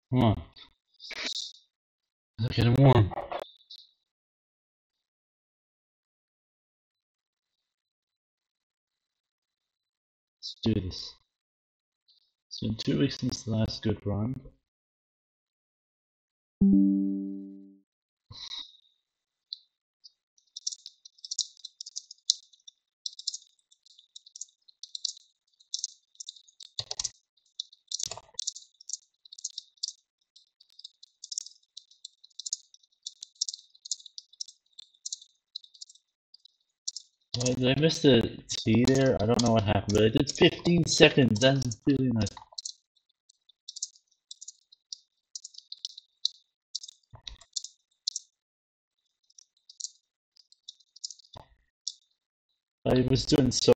Come on. It's getting warm. Let's do this. It's been 2 weeks since the last good run. Did I miss the T there? I don't know what happened, but I did 15 seconds. That's really nice. I was doing so